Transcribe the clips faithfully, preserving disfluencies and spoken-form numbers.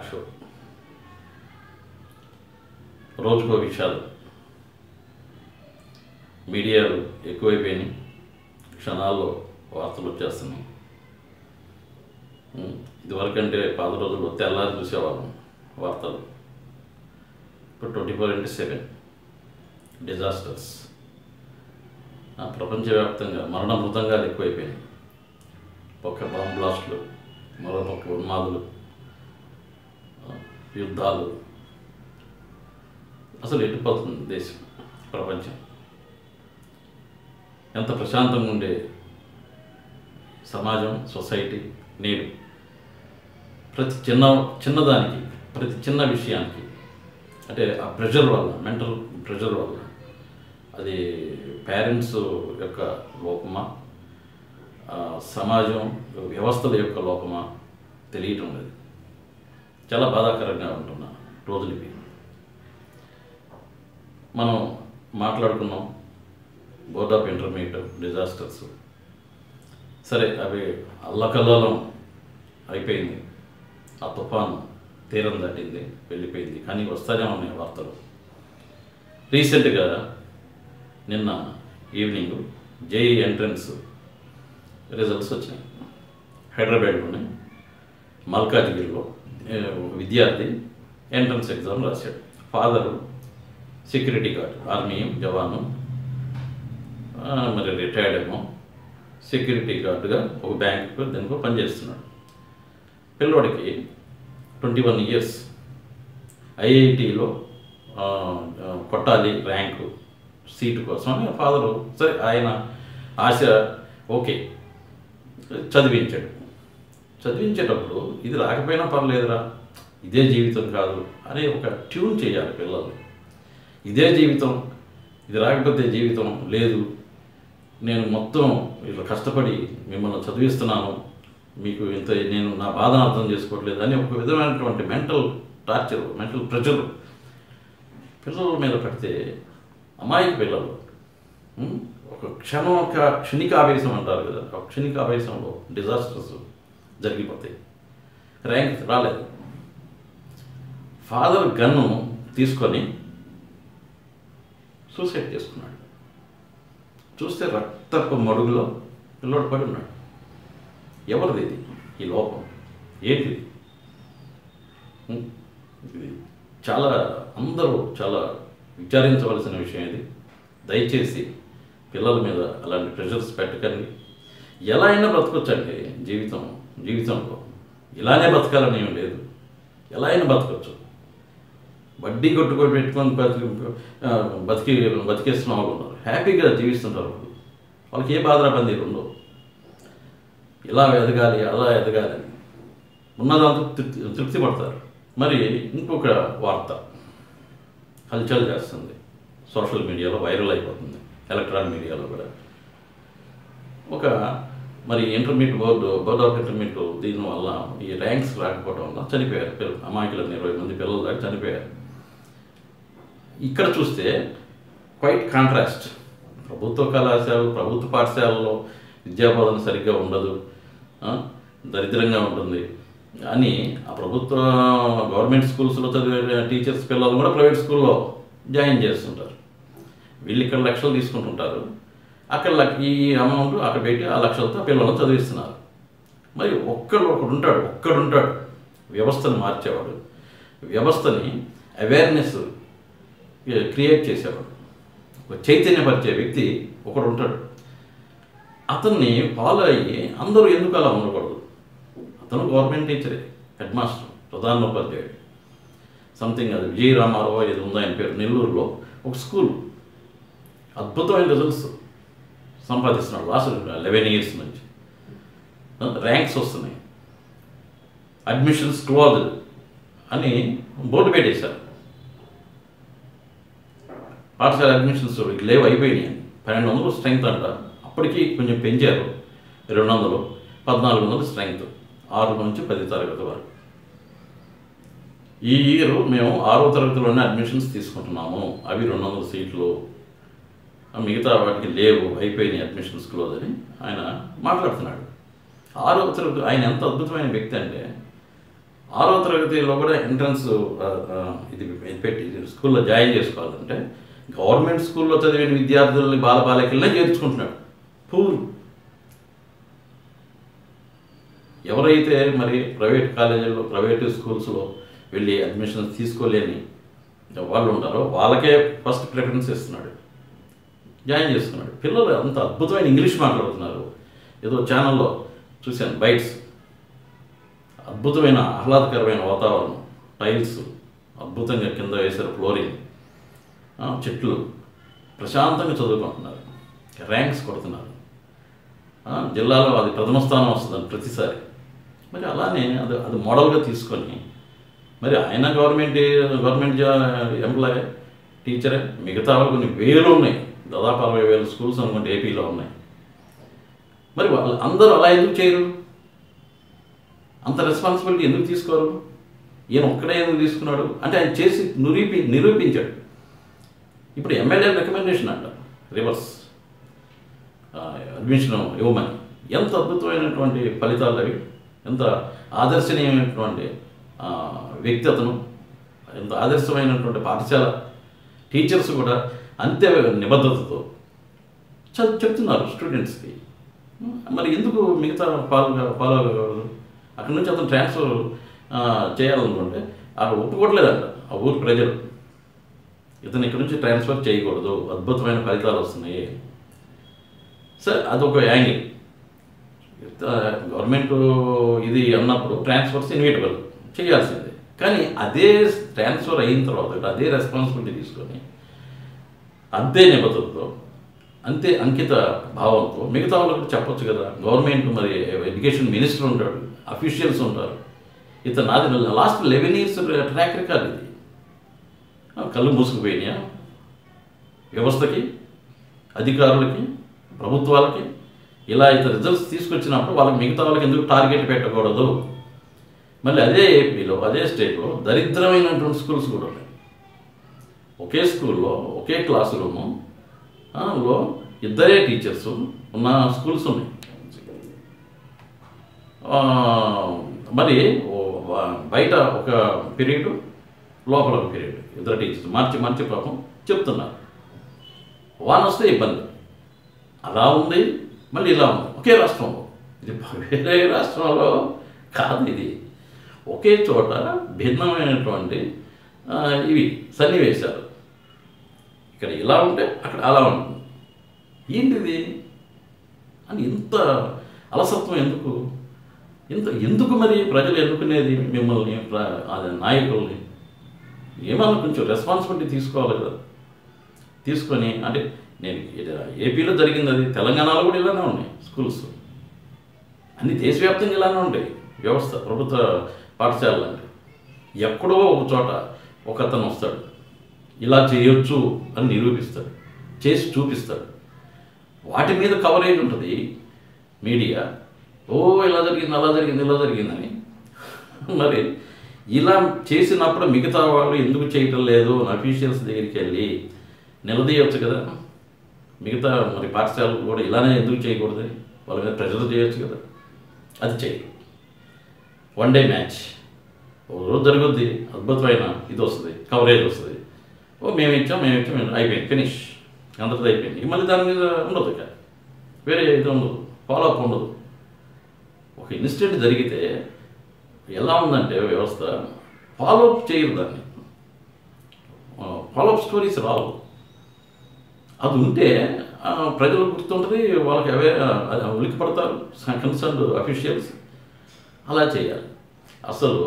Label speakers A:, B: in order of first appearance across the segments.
A: Talk show. రోజుకో విషయాలు. మీడియాలు ఎక్కువైపోయినాయి, క్షణాల్లో వార్తలు వచ్చేస్తున్నాయి. ఇదివరకంటే పాత రోజుల్లో తెల్లారి చూసేవాళ్ళం వార్తలు. ఇప్పుడు twenty four into seven disasters. ప్రపంచవ్యాప్తంగా మరణ మృతంగాలు ఎక్కువైపోయినాయి. ఒక బాంబ్ బ్లాస్టులు, మరో పక్క ఉన్మాదులు, యుద్ధాలు. అసలు ఎట్టిపోతుంది దేశం, ప్రపంచం? ఎంత ప్రశాంతంగా ఉండే సమాజం, సొసైటీ నేడు ప్రతి చిన్న చిన్నదానికి, ప్రతి చిన్న విషయానికి, అంటే ఆ ప్రెషర్ వల్ల, మెంటల్ ప్రెషర్ వల్ల, అది పేరెంట్స్ యొక్క లోపమా, సమాజం వ్యవస్థల యొక్క లోపమా తెలియటం లేదు. చాలా బాధాకరంగా ఉంటున్నా రోజులు ఇవి. మనం మాట్లాడుకున్నాం బోర్డ్ ఆఫ్ ఇంటర్మీడియట్ డిజాస్టర్స్. సరే, అవి అల్లకల్లోలం అయిపోయింది. ఆ తుఫాను తీరం దాటింది, వెళ్ళిపోయింది. కానీ వస్తూనే ఉన్నాయి వార్తలు. రీసెంట్గా నిన్న ఈవినింగ్ జేఈ ఎంట్రన్స్ రిజల్ట్స్ వచ్చినాయి. హైదరాబాద్లోని మల్కాజ్గిరిలో విద్యార్థి ఎంట్రన్స్ ఎగ్జామ్ రాశాడు. ఫాదరు సెక్యూరిటీ గార్డ్, ఆర్మీ జవాను, మరి రిటైర్డ్ ఏమో, సెక్యూరిటీ గార్డుగా ఒక బ్యాంకు దానికో పనిచేస్తున్నాడు. పిల్లోడికి ట్వంటీ వన్ ఇయర్స్ ఐఐటిలో కొట్టాలి ర్యాంకు సీటు కోసం ఫాదరు, సరే ఆయన ఆశ ఓకే చదివించాడు. చదివించేటప్పుడు ఇది రాకపోయినా పర్లేదురా, ఇదే జీవితం కాదు అని ఒక ట్యూన్ చేయాలి పిల్లలు. ఇదే జీవితం, ఇది రాకపోతే జీవితం లేదు, నేను మొత్తం ఇట్లా కష్టపడి మిమ్మల్ని చదివిస్తున్నాను, మీకు ఇంత నేను నా బాధను అర్థం చేసుకోవట్లేదు అని ఒక విధమైనటువంటి మెంటల్ టార్చర్, మెంటల్ ప్రెషర్ పిల్లల మీద పెడితే అమాయక పిల్లలు ఒక క్షణం, ఒక క్షణికావేశం అంటారు కదా, ఒక క్షణికావేశంలో డిజాస్టర్స్ జరిగిపోతాయి. ర్యాంక్ రాలేదు. ఫాదర్ గన్ను తీసుకొని సూసైడ్ చేసుకున్నాడు. చూస్తే రక్తపు మడుగులో పిల్లోడు పడి ఉన్నాడు. ఎవరిది ఇది? ఈ లోపం ఏంటిది? ఇది చాలా అందరూ చాలా విచారించవలసిన విషయం. ఇది దయచేసి పిల్లల మీద అలాంటి ప్రెషర్స్ పెట్టకండి. ఎలా అయినా బ్రతకొచ్చండి జీవితం. జీవితంలో ఇలానే బతకాలని ఏం లేదు, ఎలా అయినా బతకొచ్చు. వడ్డీ కొట్టుకొని పెట్టుకొని బతికి బతికి బతికేస్తున్న వాళ్ళు ఉన్నారు, హ్యాపీగా జీవిస్తుంటారు. వాళ్ళు వాళ్ళకి ఏ బాధరా బందీలు ఉండవు. ఇలా ఎదగాలి, అలా ఎదగాలి అని ఉన్నదాంతో తృప్తి తృప్తి పడతారు. మరి ఇంకొక వార్త హల్చల్ చేస్తుంది, సోషల్ మీడియాలో వైరల్ అయిపోతుంది, ఎలక్ట్రానిక్ మీడియాలో కూడా. ఒక మరి intermediate board board of intermediate దీనివల్ల ఈ ర్యాంక్స్ రాకపోవడం వల్ల చనిపోయారు పిల్లలు. అమాయకులను ఇరవై మంది పిల్లలు దాకా చనిపోయారు. ఇక్కడ చూస్తే క్వైట్ కాంట్రాస్ట్. ప్రభుత్వ కళాశాలలు, ప్రభుత్వ పాఠశాలలో విద్యాబోధన సరిగ్గా ఉండదు, దరిద్రంగా ఉంటుంది అని ఆ ప్రభుత్వ గవర్నమెంట్ స్కూల్స్లో చదివే టీచర్స్ పిల్లలు కూడా ప్రైవేట్ స్కూల్లో జాయిన్ చేస్తుంటారు. వీళ్ళు ఇక్కడ లక్షలు తీసుకుంటుంటారు, అక్కడ ఈ అమౌంట్ అక్కడ పెట్టి ఆ లక్షలతో పిల్లలను చదివిస్తున్నారు. మరి ఒక్కడు ఒకడు ఉంటాడు, ఒక్కడు ఉంటాడు వ్యవస్థను మార్చేవాడు, వ్యవస్థని అవేర్నెస్ క్రియేట్ చేసేవాడు, ఒక చైతన్యపరిచే వ్యక్తి ఒకడు ఉంటాడు. అతన్ని ఫాలో అయ్యి అందరూ ఎందుకు అలా ఉండకూడదు? అతను గవర్నమెంట్ టీచరే, హెడ్ మాస్టర్, ప్రధానోపాధ్యాయుడు, సంథింగ్ అది విజయ రామారావు ఏది ఉందో ఆయన పేరు. నెల్లూరులో ఒక స్కూల్ అద్భుతమైన రిజల్ట్స్ సంపాదిస్తున్నాడు లాస్ట్ లెవెన్ ఇయర్స్ నుంచి. ర్యాంక్స్ వస్తున్నాయి, అడ్మిషన్స్ క్లోజ్ అని బోర్డు పెట్టేశారు. పాఠశాల అడ్మిషన్స్ లేవు, అయిపోయినాయి అని. పన్నెండు వందలు స్ట్రెంగ్త్ అంట, అప్పటికి కొంచెం పెంచారు, రెండు వందలు పద్నాలుగు వందలు స్ట్రెంగ్త్, ఆరు నుంచి పది తరగతి వరకు. ఈ ఇయర్ మేము ఆరో తరగతిలోనే అడ్మిషన్స్ తీసుకుంటున్నాము, అవి రెండు వందల సీట్లు, మిగతా వాటికి లేవు, అయిపోయినాయి అడ్మిషన్స్ క్లోజ్ అని ఆయన మాట్లాడుతున్నాడు. ఆరో తరగతి ఆయన ఎంత అద్భుతమైన వ్యక్తి అంటే ఆరో తరగతిలో కూడా ఎంట్రన్స్ ఇది పెట్టి స్కూల్లో జాయిన్ చేసుకోవాలంటే గవర్నమెంట్ స్కూల్లో చదివిన విద్యార్థుల్ని బాలబాలికలనే చేర్చుకుంటున్నాడు. పూర్ ఎవరైతే మరి ప్రైవేట్ కాలేజీల్లో ప్రైవేట్ స్కూల్స్లో వెళ్ళి అడ్మిషన్స్ తీసుకోలేని వాళ్ళు ఉంటారో వాళ్ళకే ఫస్ట్ ప్రిఫరెన్స్ ఇస్తున్నాడు, జాయిన్ చేస్తున్నాడు. పిల్లలు అంత అద్భుతమైన ఇంగ్లీష్ మాట్లాడుతున్నారు. ఏదో ఛానల్లో చూశాను, బైట్స్, అద్భుతమైన ఆహ్లాదకరమైన వాతావరణం, టైల్స్ అద్భుతంగా కింద వేశారు, ఫ్లోరింగ్, చెట్లు, ప్రశాంతంగా చదువుకుంటున్నారు, ర్యాంక్స్ కొడుతున్నారు. జిల్లాలో అది ప్రథమ స్థానం వస్తుందని ప్రతిసారి. మరి అలానే అది అది మోడల్గా తీసుకొని మరి ఆయన గవర్నమెంట్ గవర్నమెంట్ జా ఎంప్లాయ్ టీచరే, మిగతా వాళ్ళు కొన్ని వేలు ఉన్నాయి, దాదాపు అరవై వేల స్కూల్స్ అనుకుంటే ఏపీలో ఉన్నాయి. మరి వాళ్ళు అందరూ అలా ఎందుకు చేయరు? అంత రెస్పాన్సిబిలిటీ ఎందుకు తీసుకోరు? ఈయన ఒక్కడే ఎందుకు తీసుకున్నాడు అంటే ఆయన చేసి నిరూపి నిరూపించాడు. ఇప్పుడు ఎమ్మెల్యే రికమెండేషన్ అంట, రివర్స్ అడ్మిషన్ ఇవ్వమని. ఎంత అద్భుతమైనటువంటి ఫలితాలు అవి, ఎంత ఆదర్శనీయమైనటువంటి వ్యక్తి అతను, ఎంత ఆదర్శమైనటువంటి పాఠశాల టీచర్స్ కూడా అంతే నిబద్ధతతో చదువు చెప్తున్నారు స్టూడెంట్స్కి. మరి ఎందుకు మిగతా ఫాలో ఫాలో అవ్వకూడదు? అక్కడి నుంచి అతను ట్రాన్స్ఫర్ చేయాలనుకుంటే అక్కడ ఒప్పుకోవట్లేదంట ఆ ఊరు ప్రజలు. ఇతను ఇక్కడి నుంచి ట్రాన్స్ఫర్ చేయకూడదు, అద్భుతమైన ఫలితాలు వస్తున్నాయి. సరే, అదొక యాంగిల్. గవర్నమెంట్ ఇది అన్నప్పుడు ట్రాన్స్ఫర్స్ ఇన్విటబుల్ చేయాల్సిందే. కానీ అదే ట్రాన్స్ఫర్ అయిన తర్వాత అదే రెస్పాన్సిబిలిటీ తీసుకొని అంతే నిబద్ధతతో అంతే అంకిత భావంతో మిగతా వాళ్ళకు చెప్పొచ్చు కదా. గవర్నమెంట్ మరి ఎడ్యుకేషన్ మినిస్టర్ ఉంటాడు, అఫీషియల్స్ ఉంటారు. ఇతను నాది last eleven years track record ఇది. కళ్ళు మూసుకుపోయినాయా వ్యవస్థకి, అధికారులకి, ప్రభుత్వాలకి? ఇలా ఇతర రిజల్ట్స్ తీసుకొచ్చినప్పుడు వాళ్ళకి మిగతా వాళ్ళకి ఎందుకు టార్గెట్ పెట్టకూడదు? మళ్ళీ అదే ఏపీలో అదే స్టేట్లో దరిద్రమైనటువంటి స్కూల్స్ కూడా ఉన్నాయి. ఒకే స్కూల్లో ఒకే క్లాస్ రూము లో ఇద్దరే టీచర్స్ ఉన్న స్కూల్స్ ఉన్నాయి. మరి బయట ఒక పీరియడ్, లోపల ఒక పీరియడ్, ఇద్దరు టీచర్స్ మార్చి మార్చి పాపం చెప్తున్నారు. వాన్ వస్తే ఇబ్బంది. అలా ఉంది, మళ్ళీ ఇలా ఉంది. ఒకే రాష్ట్రంలో, ఇది వేరే రాష్ట్రంలో కాదు, ఇది ఒకే చోట భిన్నమైనటువంటి ఇవి సన్నివేశాలు. ఇక్కడ ఇలా ఉంటే అక్కడ అలా ఉంటుంది. ఏంటిది అని ఇంత అలసత్వం ఎందుకు? ఇంత ఎందుకు మరి ప్రజలు ఎన్నుకునేది మిమ్మల్ని, నాయకుల్ని? ఏమన్నా కొంచెం రెస్పాన్సిబిలిటీ తీసుకోవాలి కదా. తీసుకొని అంటే నేను ఏపీలో జరిగింది, అది తెలంగాణలో కూడా ఇలానే ఉన్నాయి స్కూల్స్, అన్ని దేశవ్యాప్తంగా ఇలానే ఉంటాయి వ్యవస్థ, ప్రభుత్వ పాఠశాలలు. అంటే ఎక్కడో ఒక చోట ఒక అతను వస్తాడు, ఇలా చేయొచ్చు అని నిరూపిస్తాడు, చేసి చూపిస్తాడు. వాటి మీద కవరేజ్ ఉంటుంది మీడియా. ఓ ఇలా జరిగింది, అలా జరిగింది, ఇలా జరిగిందని. మరి ఇలా చేసినప్పుడు మిగతా వాళ్ళు ఎందుకు చేయటం లేదు అని అఫీషియల్స్ దగ్గరికి వెళ్ళి నిలదీయవచ్చు కదా. మిగతా మరి పాఠశాలలు కూడా ఇలానే ఎందుకు చేయకూడదని వాళ్ళ మీద ప్రెజర్ చేయొచ్చు కదా. అది చేయరు. వన్ డే మ్యాచ్ ఒక రోజు జరుగుద్ది, అద్భుతమైన ఇది వస్తుంది, కవరేజ్ వస్తుంది. ఓ మేము ఇచ్చాం మేము ఇచ్చాం అయిపోయింది, ఫినిష్, అందరిది అయిపోయింది. మళ్ళీ దాని మీద ఉండదు, ఇక వేరే ఇది ఉండదు, ఫాలోఅప్ ఉండదు. ఒక ఇన్సిడెంట్ జరిగితే ఎలా ఉందంటే వ్యవస్థ ఫాలోఅప్ చేయరు, దాన్ని ఫాలోఅప్ స్టోరీస్ రావు. అది ఉంటే ప్రజలు గుర్తుంటుంది, వాళ్ళకి అవే ఉలికి పడతారు కన్సర్న్డ్ అఫీషియల్స్. అలా చేయాలి. అసలు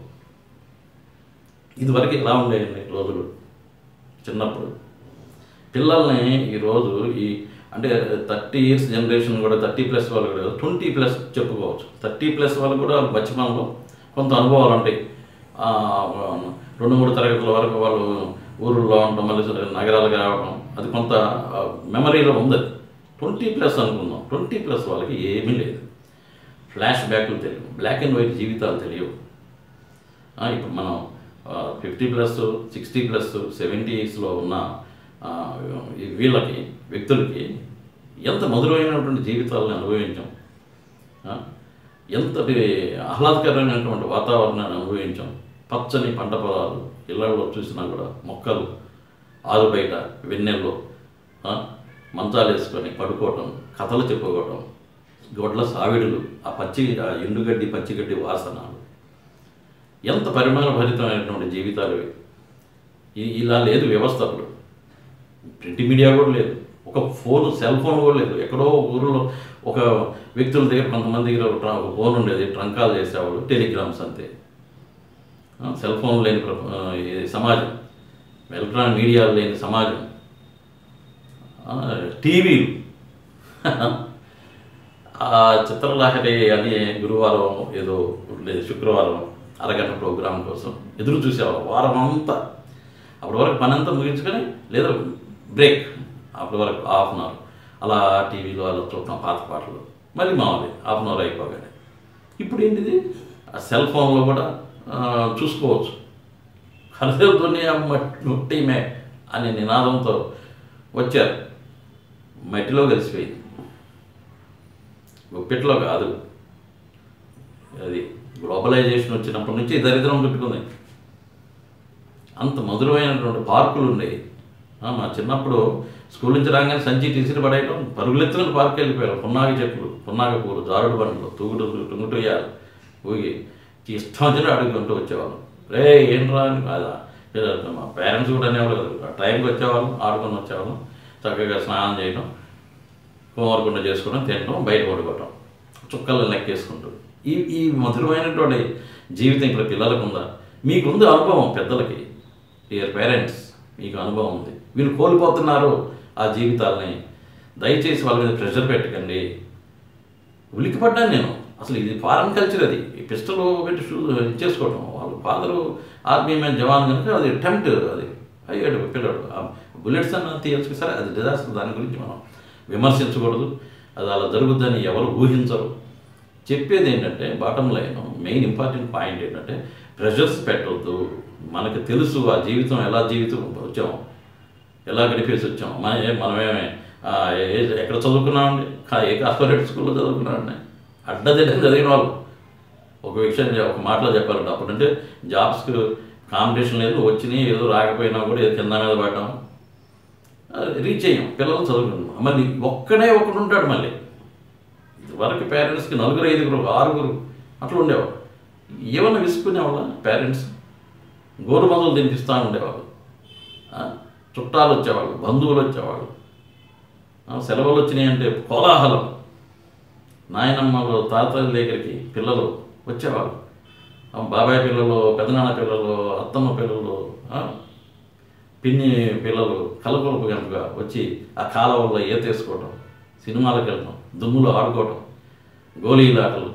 A: ఇదివరకు ఎలా ఉండేయండి రోజులు చిన్నప్పుడు. పిల్లల్ని ఈరోజు ఈ అంటే థర్టీ ఇయర్స్ జనరేషన్ కూడా, థర్టీ ప్లస్ వాళ్ళు కూడా, ట్వంటీ ప్లస్ చెప్పుకోవచ్చు. థర్టీ ప్లస్ వాళ్ళు కూడా బచ్చిమంలో కొంత అనుభవాలు ఉంటాయి. రెండు మూడు తరగతుల వరకు వాళ్ళు ఊళ్ళో ఉండటం, మళ్ళీ నగరాలకు రావడం, అది కొంత మెమరీలో ఉంది. ట్వంటీ ప్లస్ అనుకుందాం, ట్వంటీ ప్లస్ వాళ్ళకి ఏమీ లేదు. ఫ్లాష్ బ్యాక్లు తెలియవు, బ్లాక్ అండ్ వైట్ జీవితాలు తెలియవు. ఇప్పుడు మనం ఫిఫ్టీ ప్లస్, సిక్స్టీ ప్లస్, సెవెంటీస్లో ఉన్న వీళ్ళకి వ్యక్తులకి ఎంత మధురమైనటువంటి జీవితాలను అనుభవించాం. ఎంతటి ఆహ్లాదకరమైనటువంటి వాతావరణాన్ని అనుభవించాం. పచ్చని పంట పొలాలు, ఇళ్లలో చూసినా కూడా మొక్కలు, ఆరు బయట వెన్నెల్లో మంచాలు వేసుకొని పడుకోవటం, కథలు చెప్పుకోవటం, గొడ్ల సావిడులు, ఆ పచ్చి ఆ ఎండుగడ్డి పచ్చిగడ్డి వాసనలు, ఎంత పరిమాణభరితమైనటువంటి జీవితాలు ఇవి. ఇలా లేదు వ్యవస్థ. అప్పుడు ప్రింట్ మీడియా కూడా లేదు, ఒక ఫోన్ సెల్ ఫోన్ కూడా లేదు. ఎక్కడో ఊరిలో ఒక వ్యక్తుల దగ్గర కొంతమంది దగ్గర ఒక ఫోన్ ఉండేది, ట్రంకాలు చేసేవాళ్ళు, టెలిగ్రామ్స్ అంతే. సెల్ ఫోన్ లేని సమాజం, ఎలక్ట్రానిక్ మీడియాలు లేని సమాజం, టీవీలు. ఆ చిత్రలహరి అని గురువారం ఏదో లేదు శుక్రవారం అరగంట ప్రోగ్రాం కోసం ఎదురు చూసేవాళ్ళం వారం అంతా. అప్పటి వరకు పని అంతా ముగించుకొని లేదా బ్రేక్, అప్పటి వరకు హాఫ్ అన్ అవర్ అలా టీవీలో అలా చూడటం పాత పాటలు, మళ్ళీ మామూలు హాఫ్ అన్ అవర్ అయిపోగానే. ఇప్పుడు ఏంటిది, ఆ సెల్ ఫోన్లో కూడా చూసుకోవచ్చు. హరిదేవ్ దునియా మట్టిమే అనే నినాదంతో వచ్చారు. మట్టిలో కలిసిపోయింది, గుప్పెట్లో కాదు. అది గ్లోబలైజేషన్ వచ్చినప్పటి నుంచి దరిద్రం చుట్టుకుంది. అంత మధురమైనటువంటి పార్కులు ఉండేవి. మా చిన్నప్పుడు స్కూల్ నుంచి రాగానే సంచి తీసిరి పడేయటం, పరుగులెత్తుకుని పార్క్ వెళ్ళిపోయారు. పున్నాగ చెట్లు, పున్నాగ పూలు, జారుడు బండ్లు, తూగుడు టుంగుటు వేయాలి, ఊగి ఇష్టం వచ్చిన అడుగుకుంటూ వచ్చేవాళ్ళం. రే ఏం రా అని కాదా, మా పేరెంట్స్ కూడా అనేవాళ్ళు కదా. టైంకి వచ్చేవాళ్ళం, ఆడుకొని వచ్చేవాళ్ళం, చక్కగా స్నానం చేయడం, హోంవర్క్ చేసుకోవడం, తినడం, బయట పడుకోవటం, చుక్కలను లెక్కేసుకుంటూ. ఈ ఈ మధురమైనటువంటి జీవితం ఇప్పుడు పిల్లలకు ఉందా? మీకుంది అనుభవం, పెద్దలకి, డియర్ పేరెంట్స్ మీకు అనుభవం ఉంది. వీళ్ళు కోల్పోతున్నారు ఆ జీవితాలని. దయచేసి వాళ్ళ మీద ప్రెషర్ పెట్టకండి. ఉలిక్కిపడ్డాను నేను. అసలు ఇది ఫారెన్ కల్చర్. అది పిస్టల్ పెట్టి షూ ఇచ్చేసుకోవటం. వాళ్ళు ఫాదరు ఆర్మీ మ్యాన్ జవాన్ కనుక అది అటెంప్ట్, అది అయ్యాడు పిల్లడు. బుల్లెట్స్ అన్న తీయచ్చు సరే, అది డిజాస్టర్. దాని గురించి మనం విమర్శించకూడదు. అది అలా జరుగుద్దని ఎవరు ఊహించరు. చెప్పేది ఏంటంటే bottom line, main important point ఏంటంటే ప్రెషర్స్ పెట్టవద్దు. మనకు తెలుసు ఆ జీవితం ఎలా జీవితం వచ్చాము, ఎలా గడిపేసి వచ్చాము. మన మనమేమే ఎక్కడ చదువుకున్నామండి, ఏ కార్పొరేట్ స్కూల్లో చదువుకున్నామండి, అడ్డదిడ్డ చదివిన వాళ్ళు. ఒక విషయం ఒక మాటలో చెప్పాలంటే అప్పుడంటే జాబ్స్కి కాంపిటీషన్ లేదు, వచ్చినాయి ఏదో రాకపోయినా కూడా ఏదో కింద మీద పడ్డాం, రీచ్ అయ్యాం. పిల్లలు చదువుకున్నాం. మళ్ళీ ఒక్కడే ఒకడు ఉంటాడు. మళ్ళీ ఇదివరకు పేరెంట్స్కి నలుగురు, ఐదుగురు, ఆరుగురు అట్లా ఉండేవాళ్ళు. ఏమన్నా విసుకునేవాళ్ళ పేరెంట్స్? గోరు మందులు తినిపిస్తూ ఉండేవాళ్ళు. చుట్టాలు వచ్చేవాళ్ళు, బంధువులు వచ్చేవాళ్ళు. సెలవులు వచ్చినాయంటే కోలాహలం. నాయనమ్మలు, తాతల దగ్గరికి పిల్లలు వచ్చేవాళ్ళు. బాబాయ్ పిల్లలు, పెదనాన్న పిల్లలు, అత్తమ్మ పిల్లలు, పిన్ని పిల్లలు కలపలపు కనుక వచ్చి ఆ కాలువల్లో ఈత వేసుకోవటం, సినిమాలకు వెళ్ళడం, దుమ్ములు ఆడుకోవటం, గోళీలాటలు.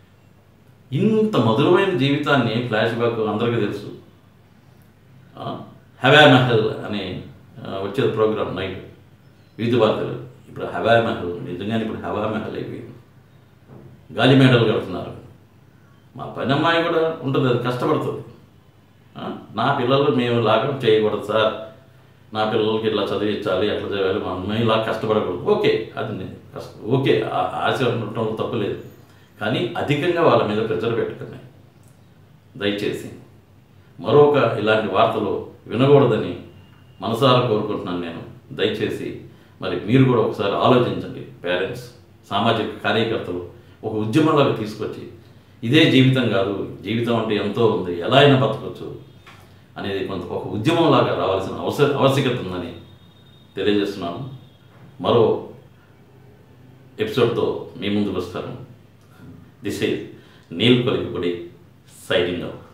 A: ఇంత మధురమైన జీవితాన్ని ఫ్లాష్ బ్యాక్ అందరికీ తెలుసు. హవా మహల్ అని వచ్చేది ప్రోగ్రామ్ నైట్ వీధి వార్తలు. ఇప్పుడు హవా మహల్ నిజంగానే ఇప్పుడు హవా మహల్ అయిపోయింది. గాలి మేడలు కడుతున్నారు. మా పని అమ్మాయి కూడా ఉంటుంది, అది కష్టపడుతుంది. నా పిల్లలు మేము లాగా చేయకూడదు సార్, నా పిల్లలకి ఇట్లా చదివించాలి, అట్లా చదివాలి, మా అమ్మాయి ఇలా కష్టపడకూడదు. ఓకే, అది కష్టం, ఓకే, ఆశ ఉండటంలో తప్పు లేదు. కానీ అధికంగా వాళ్ళ మీద ప్రెజర్ పెట్టుకున్నాయి. దయచేసి మరొక ఇలాంటి వార్తలు వినకూడదని మనసారా కోరుకుంటున్నాను నేను. దయచేసి మరి మీరు కూడా ఒకసారి ఆలోచించండి. పేరెంట్స్, సామాజిక కార్యకర్తలు ఒక ఉద్యమంలాగా తీసుకొచ్చి ఇదే జీవితం కాదు, జీవితం అంటే ఎంతో ఉంది, ఎలా అయినా బతకొచ్చు అనేది కొంత ఒక ఉద్యమంలాగా రావాల్సిన అవసర ఆవశ్యకత ఉందని తెలియజేస్తున్నాను. మరో ఎపిసోడ్తో మీ ముందుకు వస్తాను. This is Neel Kolikipodi signing out.